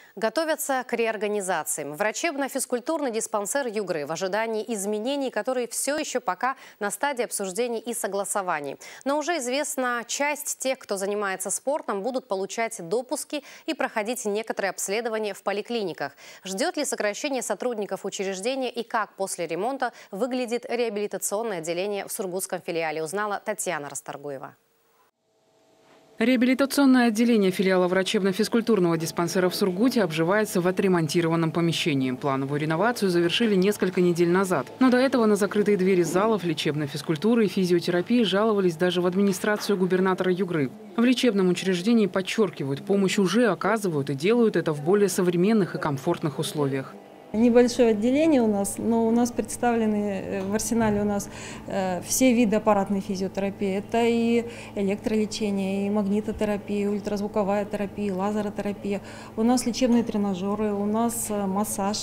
Готовятся к реорганизации. Врачебно-физкультурный диспансер Югры в ожидании изменений, которые все еще пока на стадии обсуждений и согласований. Но уже известно, часть тех, кто занимается спортом, будут получать допуски и проходить некоторые обследования в поликлиниках. Ждет ли сокращение сотрудников учреждения и как после ремонта выглядит реабилитационное отделение в сургутском филиале, узнала Татьяна Расторгуева. Реабилитационное отделение филиала врачебно-физкультурного диспансера в Сургуте обживается в отремонтированном помещении. Плановую реновацию завершили несколько недель назад. Но до этого на закрытые двери залов лечебной физкультуры и физиотерапии жаловались даже в администрацию губернатора Югры. В лечебном учреждении подчеркивают, помощь уже оказывают и делают это в более современных и комфортных условиях. Небольшое отделение у нас, но у нас представлены в арсенале все виды аппаратной физиотерапии. Это и электролечение, и магнитотерапия, и ультразвуковая терапия, и лазеротерапия. У нас лечебные тренажеры, у нас массаж.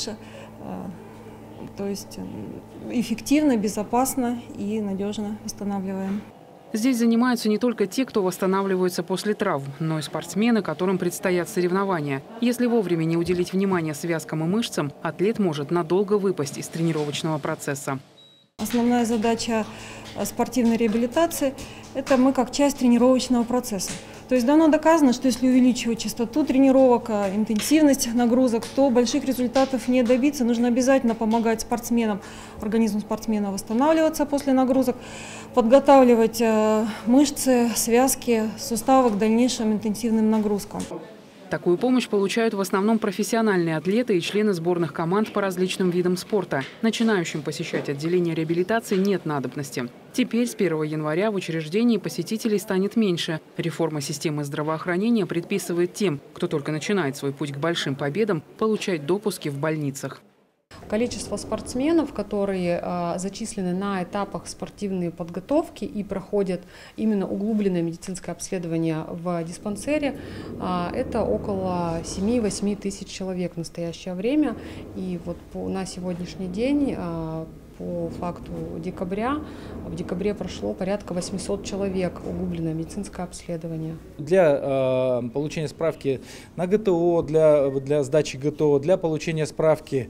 То есть эффективно, безопасно и надежно восстанавливаем. Здесь занимаются не только те, кто восстанавливается после травм, но и спортсмены, которым предстоят соревнования. Если вовремя не уделить внимание связкам и мышцам, атлет может надолго выпасть из тренировочного процесса. Основная задача спортивной реабилитации – это мы как часть тренировочного процесса. То есть давно доказано, что если увеличивать частоту тренировок, интенсивность нагрузок, то больших результатов не добиться. Нужно обязательно помогать спортсменам, организму спортсмена восстанавливаться после нагрузок, подготавливать мышцы, связки, суставы к дальнейшим интенсивным нагрузкам. Такую помощь получают в основном профессиональные атлеты и члены сборных команд по различным видам спорта. Начинающим посещать отделение реабилитации нет надобности. Теперь с 1 января в учреждении посетителей станет меньше. Реформа системы здравоохранения предписывает тем, кто только начинает свой путь к большим победам, получать допуски в больницах. Количество спортсменов, которые зачислены на этапах спортивной подготовки и проходят именно углубленное медицинское обследование в диспансере, это около 7-8 тысяч человек в настоящее время. И вот на сегодняшний день, по факту декабря, в декабре прошло порядка 800 человек углубленное медицинское обследование. Для получения справки на ГТО, для сдачи ГТО, для получения справки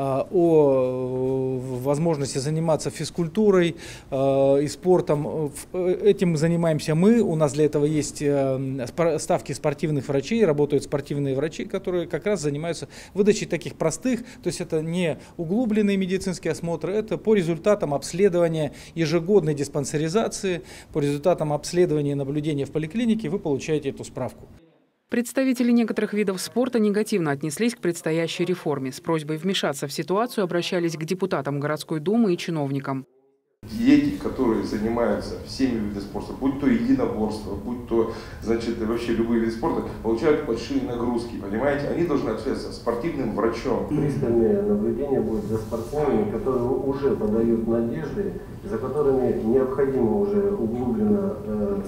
о возможности заниматься физкультурой и спортом, этим занимаемся мы. У нас для этого есть ставки спортивных врачей, работают спортивные врачи, которые как раз занимаются выдачей таких простых, то есть это не углубленный медицинский осмотр, это по результатам обследования ежегодной диспансеризации, по результатам обследования и наблюдения в поликлинике вы получаете эту справку. Представители некоторых видов спорта негативно отнеслись к предстоящей реформе. С просьбой вмешаться в ситуацию обращались к депутатам городской думы и чиновникам. Дети, которые занимаются всеми видами спорта, будь то единоборство, будь то, значит, вообще любые виды спорта, получают большие нагрузки, понимаете? Они должны общаться с спортивным врачом. Пристальное наблюдение будет за спортсменами, которые уже подают надежды, за которыми необходимо уже углубленно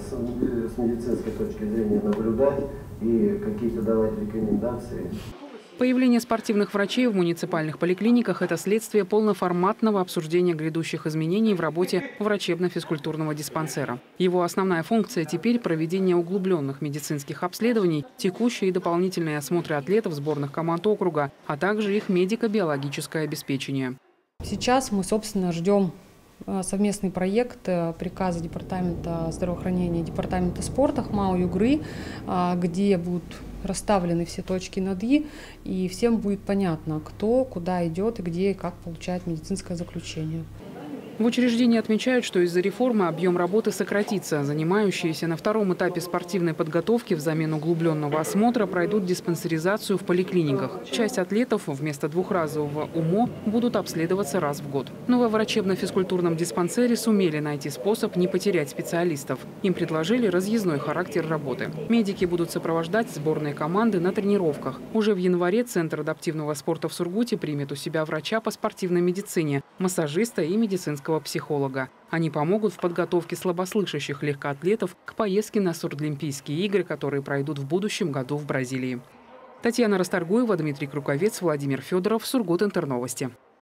с медицинской точки зрения наблюдать и какие-то давать рекомендации. Появление спортивных врачей в муниципальных поликлиниках – это следствие полноформатного обсуждения грядущих изменений в работе врачебно-физкультурного диспансера. Его основная функция теперь – проведение углубленных медицинских обследований, текущие и дополнительные осмотры атлетов сборных команд округа, а также их медико-биологическое обеспечение. Сейчас мы, собственно, ждем совместный проект приказа Департамента здравоохранения и Департамента спорта ХМАО Югры, где будут расставлены все точки над «и», и всем будет понятно, кто куда идет и где и как получает медицинское заключение. В учреждении отмечают, что из-за реформы объем работы сократится. Занимающиеся на втором этапе спортивной подготовки взамен углубленного осмотра пройдут диспансеризацию в поликлиниках. Часть атлетов вместо двухразового УМО будут обследоваться раз в год. Но во врачебно-физкультурном диспансере сумели найти способ не потерять специалистов. Им предложили разъездной характер работы. Медики будут сопровождать сборные команды на тренировках. Уже в январе Центр адаптивного спорта в Сургуте примет у себя врача по спортивной медицине, массажиста и медицинского психолога. Они помогут в подготовке слабослышащих легкоатлетов к поездке на Сурдлимпийские игры, которые пройдут в будущем году в Бразилии. Татьяна Расторгуева, Дмитрий Круковец, Владимир Федоров, Сургут Интерновости.